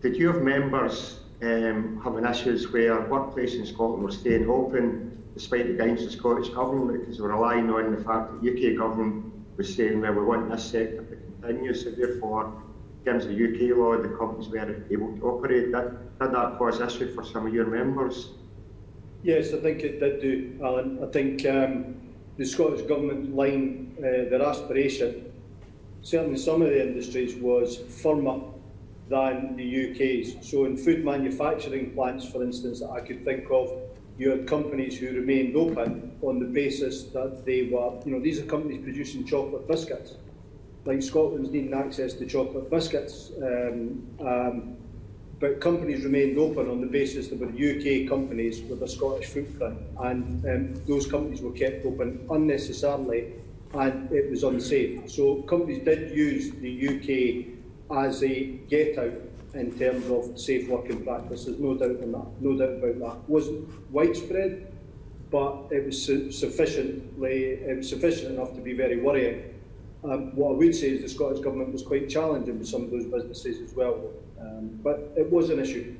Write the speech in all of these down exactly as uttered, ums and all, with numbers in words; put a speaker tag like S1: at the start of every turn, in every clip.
S1: did you have members um, having issues where workplaces in Scotland were staying open despite the guidance of the Scottish Government, because they were relying on the fact that the U K Government was saying, well, we want this sector to continue, so therefore, in terms of the U K law, the companies weren't able to operate? That, did that cause issue for some of your members?
S2: Yes, I think it did do, Alan. I think um, the Scottish Government line, uh, their aspiration, certainly some of the industries, was firmer than the U K's. So in food manufacturing plants, for instance, that I could think of, you had companies who remained open on the basis that they were, you know, these are companies producing chocolate biscuits. Like Scotland's needing access to chocolate biscuits. Um, um, but companies remained open on the basis that were U K companies with a Scottish footprint, and um, those companies were kept open unnecessarily, and it was unsafe. So companies did use the U K as a get-out in terms of safe working practices, no doubt on that, no doubt about that. It wasn't widespread, but it was su sufficiently, it was sufficient enough to be very worrying. Um, what I would say is the Scottish Government was quite challenging with some of those businesses as well, um, but it was an issue.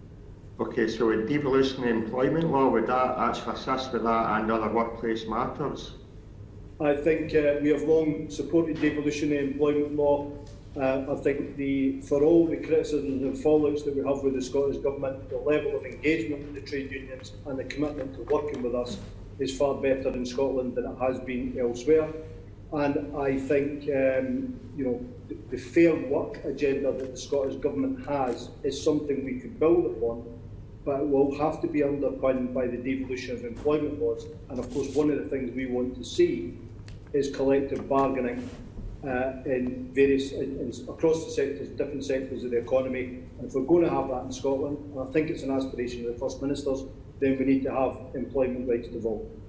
S2: Okay, so with devolution of employment law, would that actually assist with that and other workplace matters? I think uh, we have long supported devolution of employment law. Uh, I think the, for all the criticisms and fallouts that we have with the Scottish Government, the level of engagement with the trade unions and the commitment to working with us is far better in Scotland than it has been elsewhere. And I think um, you know, the, the fair work agenda that the Scottish Government has is something we could build upon, but it will have to be underpinned by the devolution of employment laws. And of course, one of the things we want to see is collective bargaining Uh, in various, in, in, across the sectors, different sectors of the economy. And if we're going to have that in Scotland, and I think it's an aspiration of the First Ministers, then we need to have employment rights to vote.